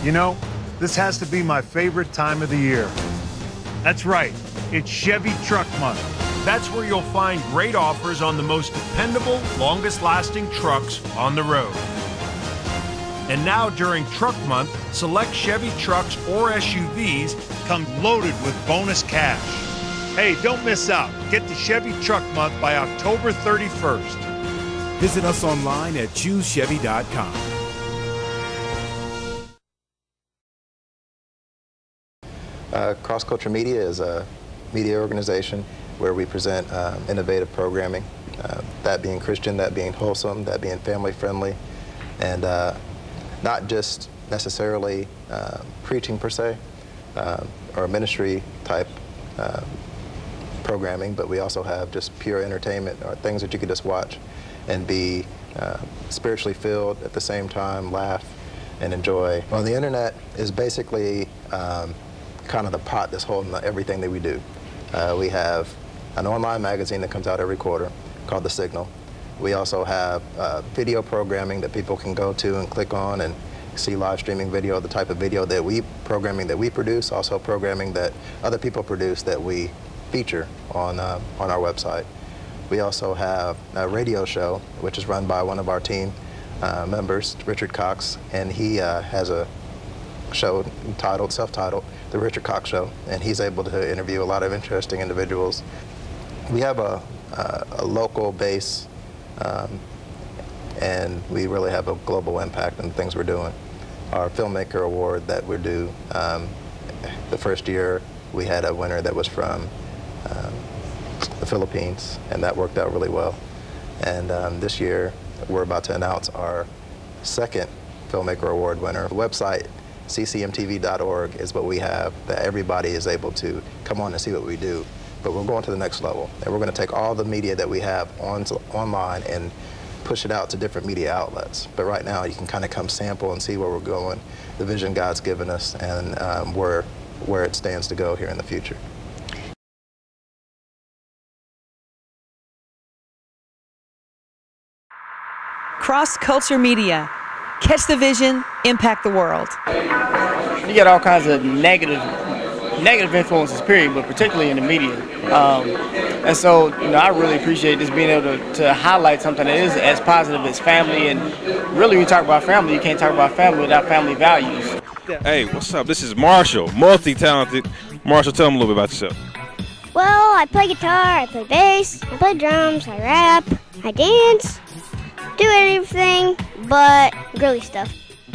You know, this has to be my favorite time of the year. That's right, it's Chevy Truck Month. That's where you'll find great offers on the most dependable, longest-lasting trucks on the road. And now during Truck Month, select Chevy trucks or SUVs come loaded with bonus cash. Hey, don't miss out. Get to Chevy Truck Month by October 31st. Visit us online at choosechevy.com. Cross Culture Media is a media organization where we present innovative programming, that being Christian, that being wholesome, that being family friendly, and not just necessarily preaching per se, or ministry type programming, but we also have just pure entertainment or things that you could just watch and be spiritually filled at the same time, laugh and enjoy. Well, the internet is basically kind of the pot that's holding everything that we do. We have an online magazine that comes out every quarter called The Signal. We also have video programming that people can go to and click on and see live streaming video, the type of video that programming that we produce, also programming that other people produce that we feature on our website. We also have a radio show, which is run by one of our team members, Richard Cox, and he has a show self-titled, The Richard Cox Show, and he's able to interview a lot of interesting individuals. We have a local base, and we really have a global impact on the things we're doing. Our Filmmaker Award that we're due, the first year we had a winner that was from the Philippines, and that worked out really well. And this year we're about to announce our second Filmmaker Award winner. The website ccmtv.org is what we have that everybody is able to come on and see what we do. But we're going to the next level, and we're going to take all the media that we have online and push it out to different media outlets. But right now you can kind of come sample and see where we're going, the vision God's given us, and where it stands to go here in the future. Cross Culture Media. Catch the vision, impact the world. You get all kinds of negative influences, period, but particularly in the media. And so, I really appreciate just being able to highlight something that is as positive as family. And really, when you talk about family, you can't talk about family without family values. Hey, what's up? This is Marshall, multi-talented. Marshall, tell them a little bit about yourself. Well, I play guitar, I play bass, I play drums, I rap, I dance, do everything but girly stuff.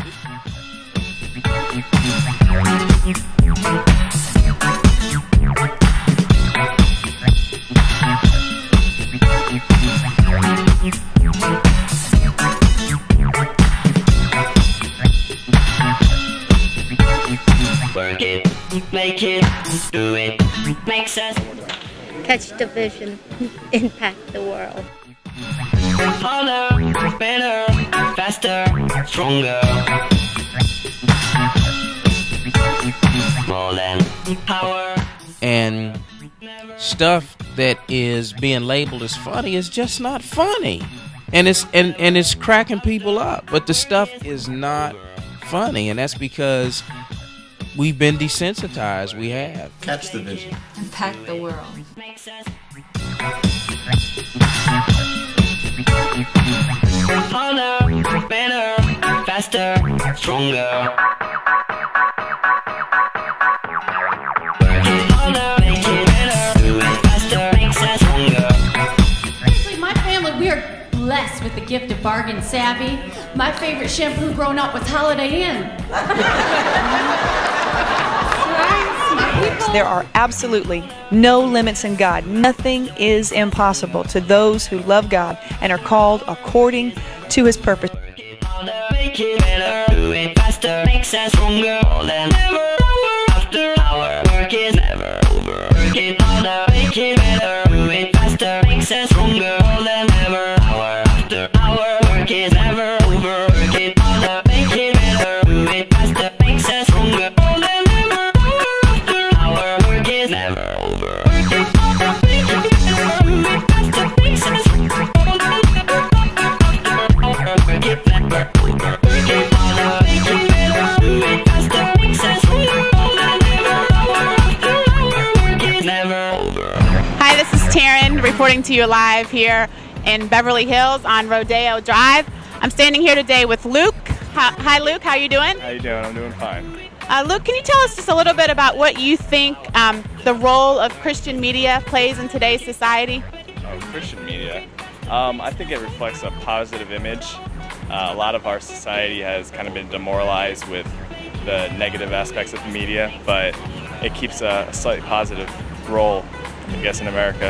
Work it, make it, do it, make sense. Catch the vision, impact the world. Harder, better, faster, stronger. More than power. And stuff that is being labeled as funny is just not funny. And it's cracking people up. But the stuff is not funny, and that's because we've been desensitized. We have. Catch the vision. Impact the world. Harder, better, faster, stronger. Work it harder, make it better, do it faster, makes us stronger. Actually, my family, we are blessed with the gift of bargain savvy. My favorite shampoo growing up was Holiday Inn. There are absolutely no limits in God. Nothing is impossible to those who love God and are called according to His purpose. Make it better, do it faster, makes us stronger. More than ever, after hour, work is never over. Work it harder, make it better, do it faster, makes us stronger. More than ever, hour after hour, work is never over. Work it harder, make it better, do it faster, makes us stronger. More than ever, after hour, work is never over. Work it harder, make it better, do it faster, makes us stronger. More than ever, after hour, work it never over. Work it harder, make it better, do it faster. coming to you live here in Beverly Hills on Rodeo Drive. I'm standing here today with Luke. Hi, Luke. How you doing? How you doing? I'm doing fine. Luke, can you tell us just a little bit about what you think the role of Christian media plays in today's society? Oh, Christian media. I think it reflects a positive image. A lot of our society has kind of been demoralized with the negative aspects of the media, but it keeps a slightly positive role, I guess, in America.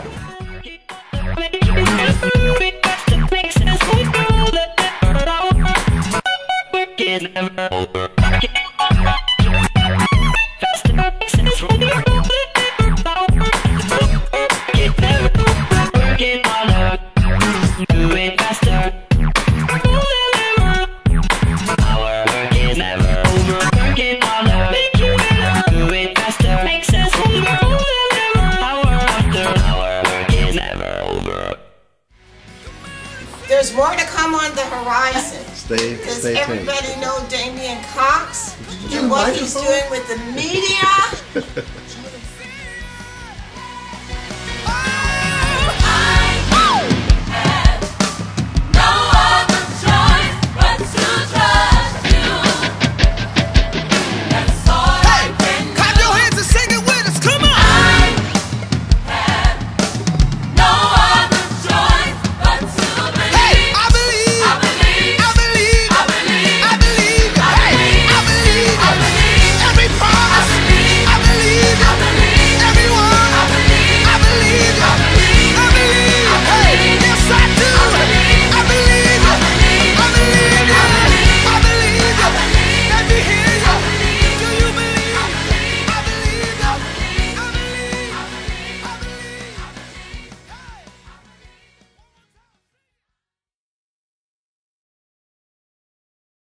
There's more to come on the horizon. Does everybody know Damian Cox and what he's doing with the media?